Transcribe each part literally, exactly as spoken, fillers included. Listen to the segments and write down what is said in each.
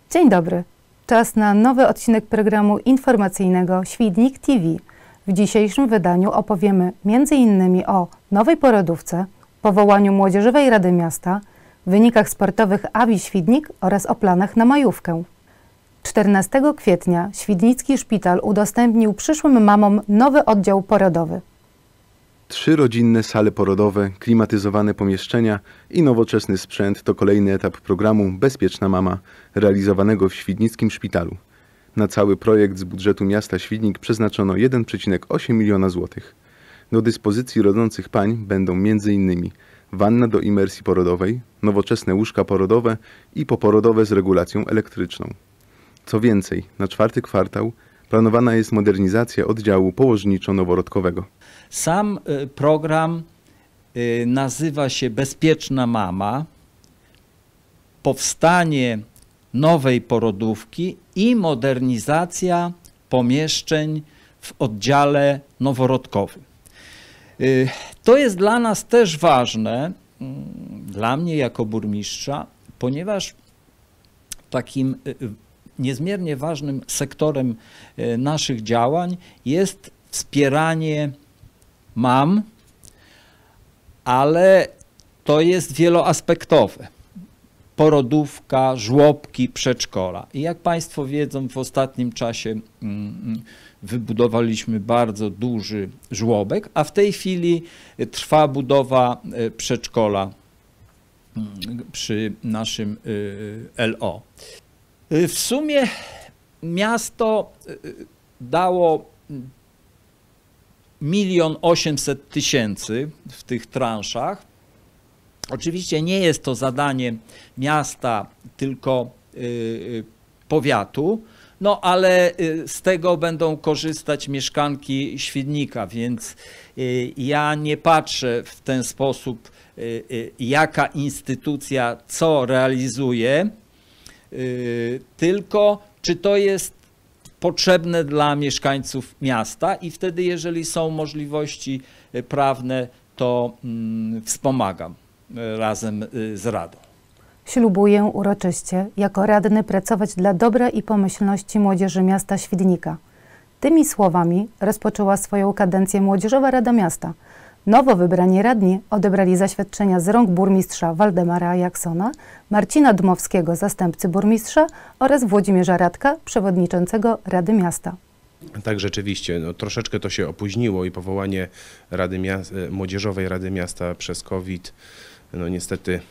Dzień dobry. Czas na nowy odcinek programu informacyjnego Świdnik T V. W dzisiejszym wydaniu opowiemy między innymi o nowej porodówce, powołaniu Młodzieżowej Rady Miasta, wynikach sportowych Awi Świdnik oraz o planach na majówkę. czternastego kwietnia Świdnicki Szpital udostępnił przyszłym mamom nowy oddział porodowy. Trzy rodzinne sale porodowe, klimatyzowane pomieszczenia i nowoczesny sprzęt to kolejny etap programu Bezpieczna Mama, realizowanego w Świdnickim Szpitalu. Na cały projekt z budżetu miasta Świdnik przeznaczono jeden przecinek osiem miliona złotych. Do dyspozycji rodzących pań będą między innymi wanna do imersji porodowej, nowoczesne łóżka porodowe i poporodowe z regulacją elektryczną. Co więcej, na czwarty kwartał planowana jest modernizacja oddziału położniczo-noworodkowego. Sam program nazywa się Bezpieczna Mama, powstanie nowej porodówki i modernizacja pomieszczeń w oddziale noworodkowym. To jest dla nas też ważne, dla mnie jako burmistrza, ponieważ takim niezmiernie ważnym sektorem naszych działań jest wspieranie mam, ale to jest wieloaspektowe. Porodówka, żłobki, przedszkola. I jak Państwo wiedzą, w ostatnim czasie wybudowaliśmy bardzo duży żłobek, a w tej chwili trwa budowa przedszkola przy naszym L O. W sumie miasto dało milion osiemset tysięcy w tych transzach. Oczywiście nie jest to zadanie miasta, tylko y, powiatu, no ale z tego będą korzystać mieszkanki Świdnika, więc y, ja nie patrzę w ten sposób, y, y, jaka instytucja co realizuje, y, tylko czy to jest potrzebne dla mieszkańców miasta i wtedy, jeżeli są możliwości prawne, to mm, wspomagam razem z Radą. Ślubuję uroczyście jako radny pracować dla dobra i pomyślności młodzieży miasta Świdnika. Tymi słowami rozpoczęła swoją kadencję Młodzieżowa Rada Miasta. Nowo wybrani radni odebrali zaświadczenia z rąk burmistrza Waldemara Jaksona, Marcina Dmowskiego, zastępcy burmistrza oraz Włodzimierza Radka, przewodniczącego Rady Miasta. Tak, rzeczywiście, no, troszeczkę to się opóźniło i powołanie Rady Miast, Młodzieżowej Rady Miasta przez COVID no niestety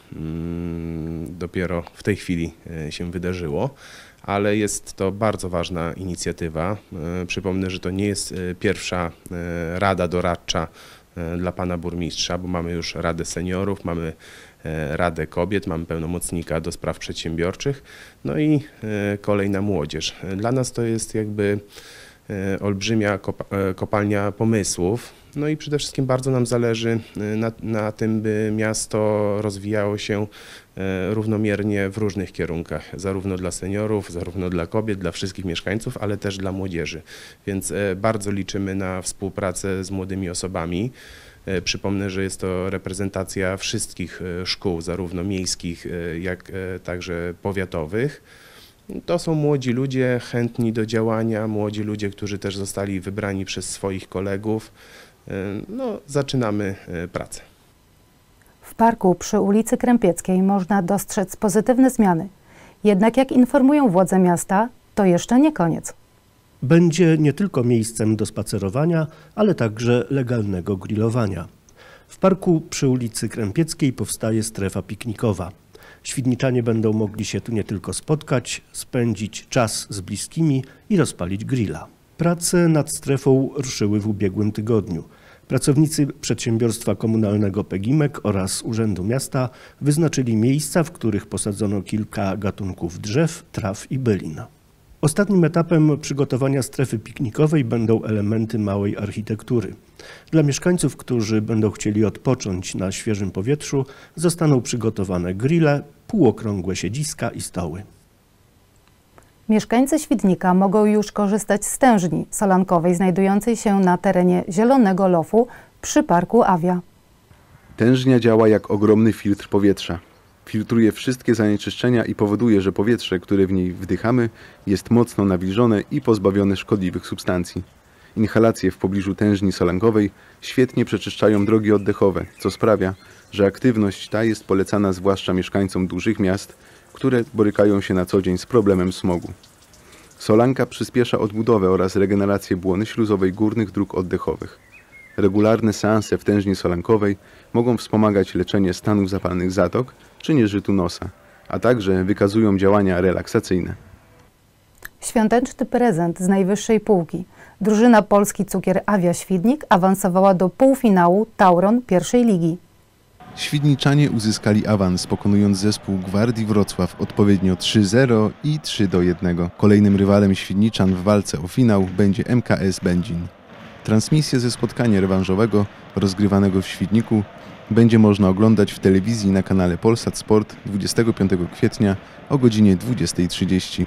mm, dopiero w tej chwili się wydarzyło, ale jest to bardzo ważna inicjatywa. Przypomnę, że to nie jest pierwsza rada doradcza dla pana burmistrza, bo mamy już Radę Seniorów, mamy Radę Kobiet, mamy pełnomocnika do spraw przedsiębiorczych, no i kolejna młodzież. Dla nas to jest jakby olbrzymia kopalnia pomysłów, no i przede wszystkim bardzo nam zależy na, na tym, by miasto rozwijało się równomiernie w różnych kierunkach, zarówno dla seniorów, zarówno dla kobiet, dla wszystkich mieszkańców, ale też dla młodzieży, więc bardzo liczymy na współpracę z młodymi osobami. Przypomnę, że jest to reprezentacja wszystkich szkół, zarówno miejskich, jak także powiatowych. To są młodzi ludzie chętni do działania, młodzi ludzie, którzy też zostali wybrani przez swoich kolegów. No, zaczynamy pracę. W parku przy ulicy Krępieckiej można dostrzec pozytywne zmiany. Jednak jak informują władze miasta, to jeszcze nie koniec. Będzie nie tylko miejscem do spacerowania, ale także legalnego grillowania. W parku przy ulicy Krępieckiej powstaje strefa piknikowa. Świdniczanie będą mogli się tu nie tylko spotkać, spędzić czas z bliskimi i rozpalić grilla. Prace nad strefą ruszyły w ubiegłym tygodniu. Pracownicy przedsiębiorstwa komunalnego Pegimek oraz Urzędu Miasta wyznaczyli miejsca, w których posadzono kilka gatunków drzew, traw i bylin. Ostatnim etapem przygotowania strefy piknikowej będą elementy małej architektury. Dla mieszkańców, którzy będą chcieli odpocząć na świeżym powietrzu, zostaną przygotowane grille, półokrągłe siedziska i stoły. Mieszkańcy Świdnika mogą już korzystać z tężni solankowej znajdującej się na terenie Zielonego Lofu przy parku Awia. Tężnia działa jak ogromny filtr powietrza. Filtruje wszystkie zanieczyszczenia i powoduje, że powietrze, które w niej wdychamy, jest mocno nawilżone i pozbawione szkodliwych substancji. Inhalacje w pobliżu tężni solankowej świetnie przeczyszczają drogi oddechowe, co sprawia, że aktywność ta jest polecana zwłaszcza mieszkańcom dużych miast, które borykają się na co dzień z problemem smogu. Solanka przyspiesza odbudowę oraz regenerację błony śluzowej górnych dróg oddechowych. Regularne seanse w tężni solankowej mogą wspomagać leczenie stanów zapalnych zatok czy nieżytu nosa, a także wykazują działania relaksacyjne. Świąteczny prezent z najwyższej półki. Drużyna Polski Cukier Awia Świdnik awansowała do półfinału Tauron pierwszej ligi. Świdniczanie uzyskali awans, pokonując zespół Gwardii Wrocław odpowiednio trzy zero i trzy do jednego. Kolejnym rywalem Świdniczan w walce o finał będzie M K S Będzin. Transmisję ze spotkania rewanżowego rozgrywanego w Świdniku będzie można oglądać w telewizji na kanale Polsat Sport dwudziestego piątego kwietnia o godzinie dwudziestej trzydzieści.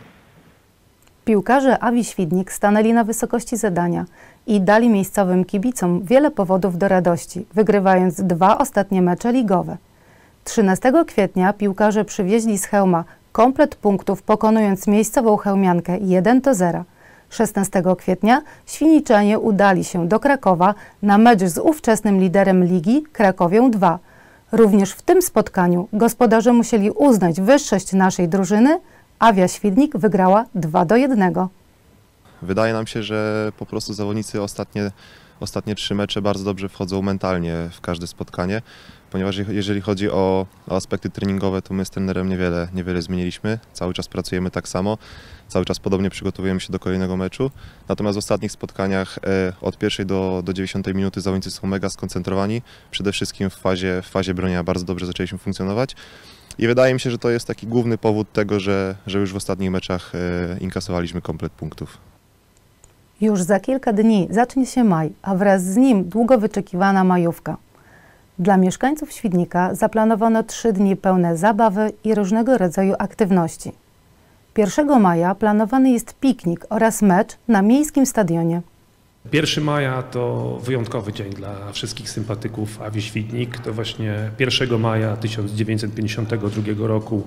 Piłkarze Awii Świdnik stanęli na wysokości zadania i dali miejscowym kibicom wiele powodów do radości, wygrywając dwa ostatnie mecze ligowe. trzynastego kwietnia piłkarze przywieźli z Chełma komplet punktów, pokonując miejscową chełmiankę jeden do zera. szesnastego kwietnia Świdniczanie udali się do Krakowa na mecz z ówczesnym liderem ligi Krakowią dwa. Również w tym spotkaniu gospodarze musieli uznać wyższość naszej drużyny. Awia Świdnik wygrała dwa do jednego. Wydaje nam się, że po prostu zawodnicy ostatnie, ostatnie trzy mecze bardzo dobrze wchodzą mentalnie w każde spotkanie, ponieważ jeżeli chodzi o, o aspekty treningowe, to my z trenerem niewiele, niewiele zmieniliśmy. Cały czas pracujemy tak samo, cały czas podobnie przygotowujemy się do kolejnego meczu. Natomiast w ostatnich spotkaniach e, od pierwszej do, do dziewiątej minuty zawodnicy są mega skoncentrowani. Przede wszystkim w fazie, w fazie bronienia bardzo dobrze zaczęliśmy funkcjonować. I wydaje mi się, że to jest taki główny powód tego, że, że już w ostatnich meczach e, inkasowaliśmy komplet punktów. Już za kilka dni zacznie się maj, a wraz z nim długo wyczekiwana majówka. Dla mieszkańców Świdnika zaplanowano trzy dni pełne zabawy i różnego rodzaju aktywności. pierwszego maja planowany jest piknik oraz mecz na miejskim stadionie. pierwszego maja to wyjątkowy dzień dla wszystkich sympatyków Awii Świdnik. To właśnie pierwszego maja tysiąc dziewięćset pięćdziesiątego drugiego roku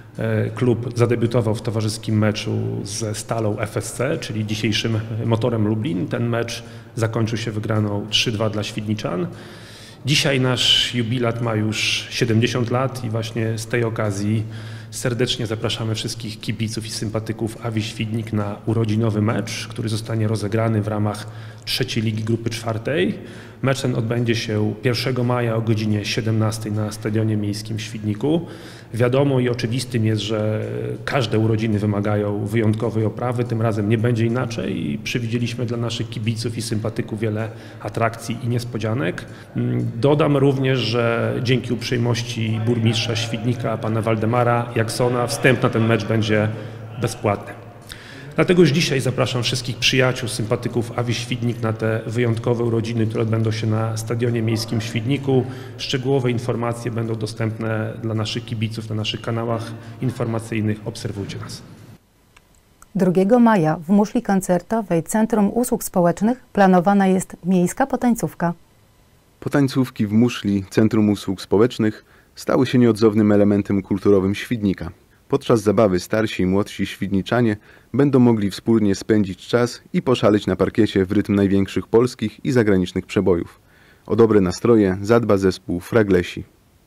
klub zadebiutował w towarzyskim meczu ze Stalą F S C, czyli dzisiejszym Motorem Lublin. Ten mecz zakończył się wygraną trzy dwa dla Świdniczan. Dzisiaj nasz jubilat ma już siedemdziesiąt lat i właśnie z tej okazji serdecznie zapraszamy wszystkich kibiców i sympatyków Awii Świdnik na urodzinowy mecz, który zostanie rozegrany w ramach trzeciej ligi grupy czwartej. Mecz ten odbędzie się pierwszego maja o godzinie siedemnastej na Stadionie Miejskim w Świdniku. Wiadomo i oczywistym jest, że każde urodziny wymagają wyjątkowej oprawy, tym razem nie będzie inaczej i przewidzieliśmy dla naszych kibiców i sympatyków wiele atrakcji i niespodzianek. Dodam również, że dzięki uprzejmości burmistrza Świdnika, pana Waldemara Jaksona, wstęp na ten mecz będzie bezpłatny. Dlatego już dzisiaj zapraszam wszystkich przyjaciół, sympatyków Awii Świdnik na te wyjątkowe urodziny, które odbędą się na Stadionie Miejskim w Świdniku. Szczegółowe informacje będą dostępne dla naszych kibiców na naszych kanałach informacyjnych. Obserwujcie nas. drugiego maja w muszli koncertowej Centrum Usług Społecznych planowana jest miejska potańcówka. Potańcówki w muszli Centrum Usług Społecznych stały się nieodzownym elementem kulturowym Świdnika. Podczas zabawy starsi i młodsi świdniczanie będą mogli wspólnie spędzić czas i poszaleć na parkiecie w rytm największych polskich i zagranicznych przebojów. O dobre nastroje zadba zespół Fraglesi.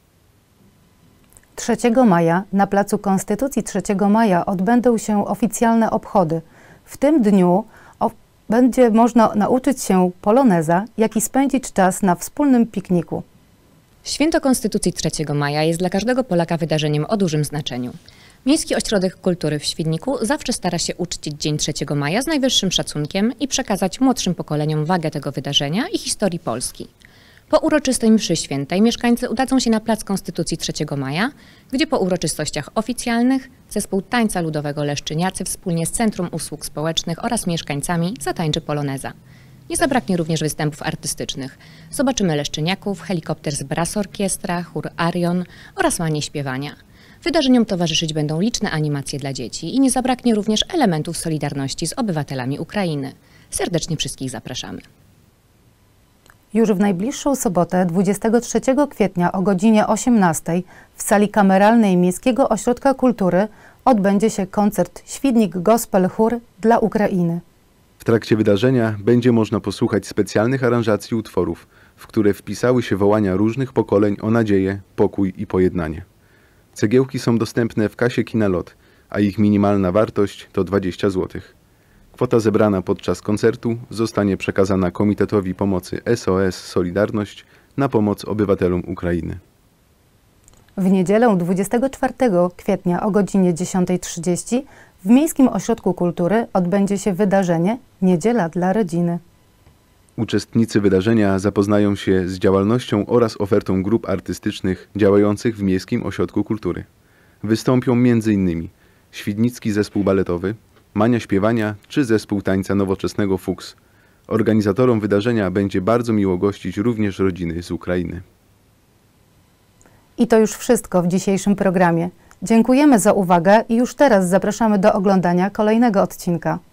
trzeciego maja na Placu Konstytucji trzeciego maja odbędą się oficjalne obchody. W tym dniu o, będzie można nauczyć się poloneza, jak i spędzić czas na wspólnym pikniku. Święto Konstytucji trzeciego maja jest dla każdego Polaka wydarzeniem o dużym znaczeniu. Miejski Ośrodek Kultury w Świdniku zawsze stara się uczcić Dzień trzeciego maja z najwyższym szacunkiem i przekazać młodszym pokoleniom wagę tego wydarzenia i historii Polski. Po uroczystej mszy świętej mieszkańcy udadzą się na Plac Konstytucji trzeciego maja, gdzie po uroczystościach oficjalnych zespół tańca ludowego Leszczyniacy wspólnie z Centrum Usług Społecznych oraz mieszkańcami zatańczy poloneza. Nie zabraknie również występów artystycznych. Zobaczymy Leszczyniaków, helikopter z Brass Orkiestra, chór Arion oraz łanie śpiewania. Wydarzeniom towarzyszyć będą liczne animacje dla dzieci i nie zabraknie również elementów solidarności z obywatelami Ukrainy. Serdecznie wszystkich zapraszamy. Już w najbliższą sobotę, dwudziestego trzeciego kwietnia o godzinie osiemnastej w sali kameralnej Miejskiego Ośrodka Kultury odbędzie się koncert Świdnik Gospel Chór dla Ukrainy. W trakcie wydarzenia będzie można posłuchać specjalnych aranżacji utworów, w które wpisały się wołania różnych pokoleń o nadzieję, pokój i pojednanie. Cegiełki są dostępne w kasie Kina Lot, a ich minimalna wartość to dwadzieścia złotych. Kwota zebrana podczas koncertu zostanie przekazana Komitetowi Pomocy S O S Solidarność na pomoc obywatelom Ukrainy. W niedzielę dwudziestego czwartego kwietnia o godzinie dziesiątej trzydzieści w Miejskim Ośrodku Kultury odbędzie się wydarzenie Niedziela dla Rodziny. Uczestnicy wydarzenia zapoznają się z działalnością oraz ofertą grup artystycznych działających w Miejskim Ośrodku Kultury. Wystąpią między innymi Świdnicki Zespół Baletowy, Mania Śpiewania czy Zespół Tańca Nowoczesnego Fuchs. Organizatorom wydarzenia będzie bardzo miło gościć również rodziny z Ukrainy. I to już wszystko w dzisiejszym programie. Dziękujemy za uwagę i już teraz zapraszamy do oglądania kolejnego odcinka.